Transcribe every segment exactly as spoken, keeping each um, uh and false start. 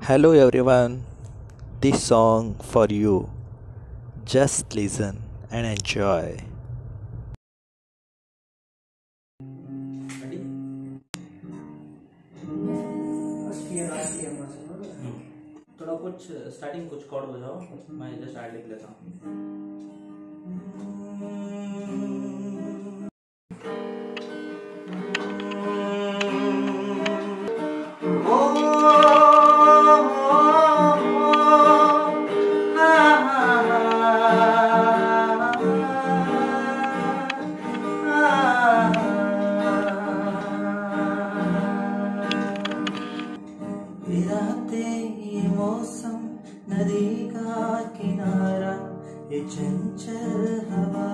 Hello everyone, this song for you. Just listen and enjoy. थोड़ा कुछ starting कुछ cord बजाओ, मैं जस्ट ऐड लिख लेता हूँ। ये मौसम नदी का किनारा ये चंचल हवा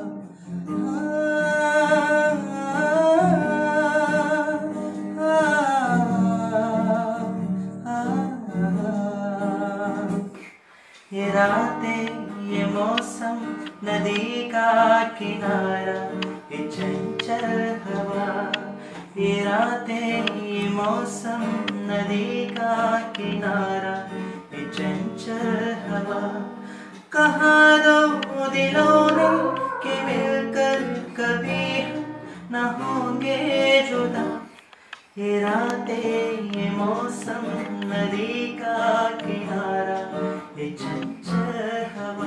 ये रातें ये मौसम नदी का किनारा ये चंचल हवा ये रातें ये मौसम नदी का किनारा ये चंचल हवा कहाँ दो दिलों ने कि मिलकर कभी न होंगे जुदा ये रातें ये मौसम नदी का किनारा ये चंचल हवा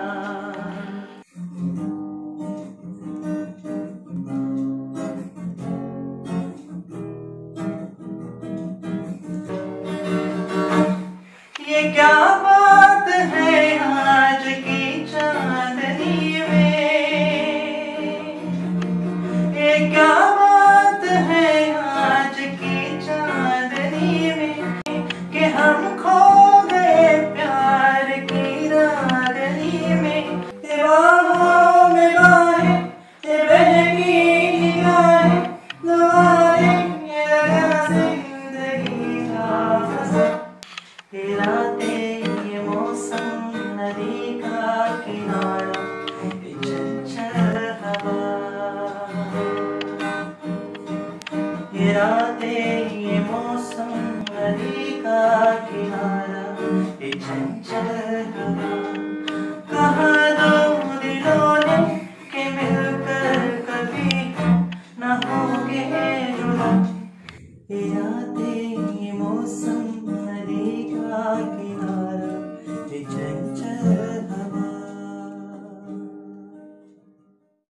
ये क्या बात है आज की चांदनी में ये क्या बात है आज की चांदनी में कि हम खो गए प्यार की रागनी में ये बाहों में बाहें ये बहकी निगाहें दुआएं ये लगा जिंदगी का फंसा ये रातें ये मौसम नदी का किनारा ये चंचल हवा ये रातें ये मौसम नदी का किनारा ये चंचल हवा कहाँ